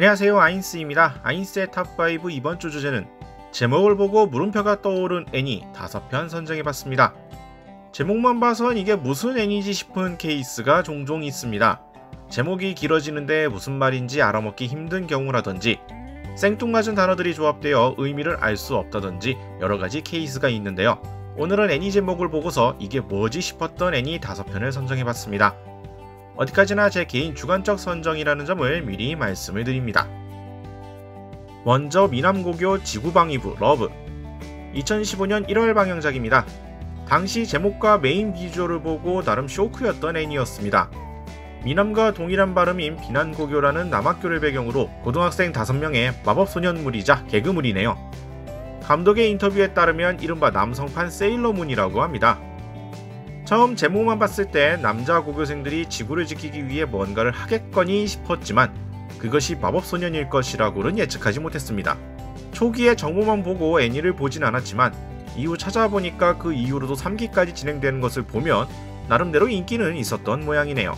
안녕하세요, 아인스입니다. 아인스의 탑5 이번 주 주제는 제목을 보고 물음표가 떠오른 애니 5편 선정해봤습니다. 제목만 봐선 이게 무슨 애니지 싶은 케이스가 종종 있습니다. 제목이 길어지는데 무슨 말인지 알아먹기 힘든 경우라든지 생뚱맞은 단어들이 조합되어 의미를 알 수 없다든지 여러가지 케이스가 있는데요. 오늘은 애니 제목을 보고서 이게 뭐지 싶었던 애니 5편을 선정해봤습니다. 어디까지나 제 개인 주관적 선정이라는 점을 미리 말씀을 드립니다. 먼저 미남고교 지구방위부 러브 2015년 1월 방영작입니다. 당시 제목과 메인 비주얼을 보고 나름 쇼크였던 애니였습니다. 미남과 동일한 발음인 비난고교라는 남학교를 배경으로 고등학생 5명의 마법소년물이자 개그물이네요. 감독의 인터뷰에 따르면 이른바 남성판 세일러문이라고 합니다. 처음 제목만 봤을 때 남자 고교생들이 지구를 지키기 위해 뭔가를 하겠거니 싶었지만 그것이 마법소년일 것이라고는 예측하지 못했습니다. 초기에 정보만 보고 애니를 보진 않았지만 이후 찾아보니까 그 이후로도 3기까지 진행되는 것을 보면 나름대로 인기는 있었던 모양이네요.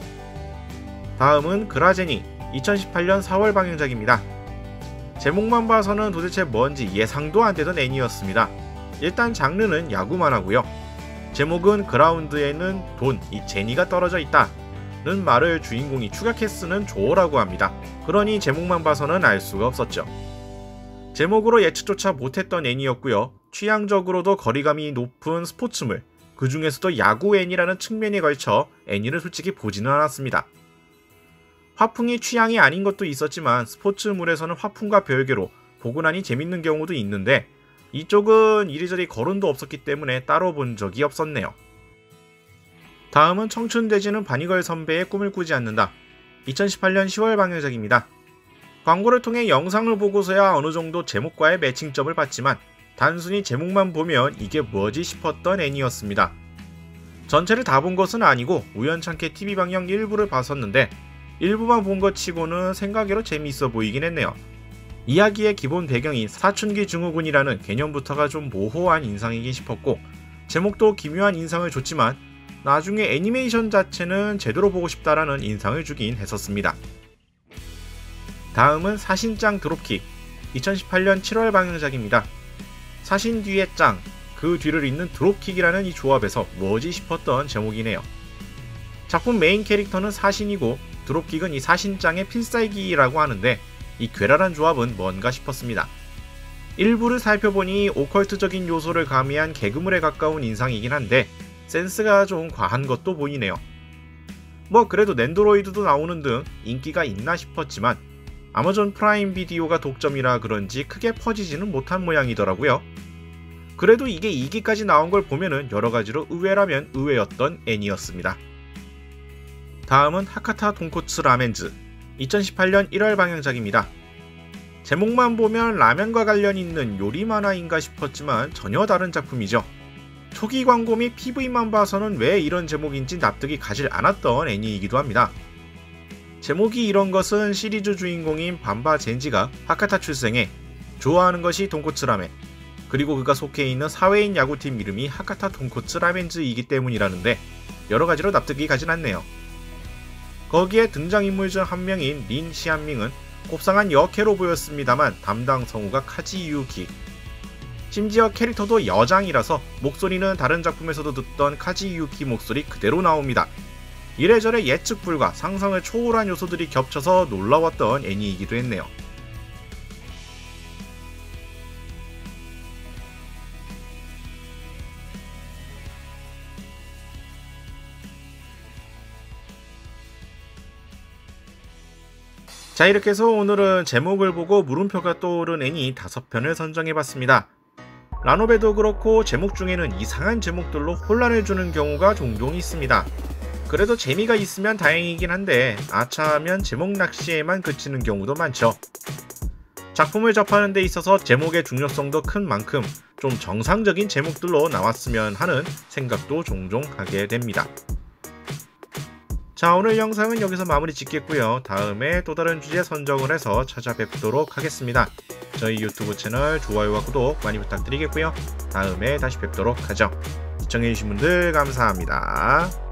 다음은 그라제니 2018년 4월 방영작입니다. 제목만 봐서는 도대체 뭔지 예상도 안 되던 애니였습니다. 일단 장르는 야구 만화고요. 제목은 그라운드에는 돈, 이 제니가 떨어져 있다는 말을 주인공이 축약해 쓰는 조어라고 합니다. 그러니 제목만 봐서는 알 수가 없었죠. 제목으로 예측조차 못했던 애니였고요. 취향적으로도 거리감이 높은 스포츠물, 그 중에서도 야구 애니라는 측면에 걸쳐 애니를 솔직히 보지는 않았습니다. 화풍이 취향이 아닌 것도 있었지만 스포츠물에서는 화풍과 별개로 보고 나니 재밌는 경우도 있는데 이쪽은 이리저리 거론도 없었기 때문에 따로 본 적이 없었네요. 다음은 청춘돼지는 바니걸 선배의 꿈을 꾸지 않는다. 2018년 10월 방영작입니다. 광고를 통해 영상을 보고서야 어느정도 제목과의 매칭점을 봤지만 단순히 제목만 보면 이게 뭐지 싶었던 애니였습니다. 전체를 다 본 것은 아니고 우연찮게 TV 방영 일부를 봤었는데 일부만 본 것 치고는 생각외로 재미있어 보이긴 했네요. 이야기의 기본 배경이 사춘기 증후군이라는 개념부터가 좀 모호한 인상이긴 싶었고 제목도 기묘한 인상을 줬지만 나중에 애니메이션 자체는 제대로 보고 싶다라는 인상을 주긴 했었습니다. 다음은 사신짱 드롭킥 2018년 7월 방영작입니다. 사신 뒤에 짱, 그 뒤를 잇는 드롭킥이라는 이 조합에서 뭐지 싶었던 제목이네요. 작품 메인 캐릭터는 사신이고 드롭킥은 이 사신짱의 필살기라고 하는데 이 괴랄한 조합은 뭔가 싶었습니다. 일부를 살펴보니 오컬트적인 요소를 가미한 개그물에 가까운 인상이긴 한데 센스가 좀 과한 것도 보이네요. 뭐 그래도 낸도로이드도 나오는 등 인기가 있나 싶었지만 아마존 프라임 비디오가 독점이라 그런지 크게 퍼지지는 못한 모양이더라고요. 그래도 이게 2기까지 나온 걸 보면은 여러가지로 의외라면 의외였던 애니였습니다. 다음은 하카타 돈코츠 라멘즈 2018년 1월 방영작입니다. 제목만 보면 라면과 관련 있는 요리 만화인가 싶었지만 전혀 다른 작품이죠. 초기 광고 및 PV만 봐서는 왜 이런 제목인지 납득이 가질 않았던 애니이기도 합니다. 제목이 이런 것은 시리즈 주인공인 반바 젠지가 하카타 출생해 좋아하는 것이 돈코츠 라멘, 그리고 그가 속해 있는 사회인 야구팀 이름이 하카타 돈코츠 라멘즈이기 때문이라는데 여러가지로 납득이 가진 않네요. 거기에 등장인물 중 한 명인 린 시한밍은 곱상한 여캐로 보였습니다만 담당 성우가 카지 유키, 심지어 캐릭터도 여장이라서 목소리는 다른 작품에서도 듣던 카지 유키 목소리 그대로 나옵니다. 이래저래 예측 불가, 상상을 초월한 요소들이 겹쳐서 놀라웠던 애니이기도 했네요. 자, 이렇게 해서 오늘은 제목을 보고 물음표가 떠오른 애니 5편을 선정해봤습니다. 라노베도 그렇고 제목 중에는 이상한 제목들로 혼란을 주는 경우가 종종 있습니다. 그래도 재미가 있으면 다행이긴 한데 아차하면 제목 낚시에만 그치는 경우도 많죠. 작품을 접하는 데 있어서 제목의 중요성도 큰 만큼 좀 정상적인 제목들로 나왔으면 하는 생각도 종종 하게 됩니다. 자, 오늘 영상은 여기서 마무리 짓겠고요. 다음에 또 다른 주제 선정을 해서 찾아뵙도록 하겠습니다. 저희 유튜브 채널 좋아요와 구독 많이 부탁드리겠고요. 다음에 다시 뵙도록 하죠. 시청해주신 분들 감사합니다.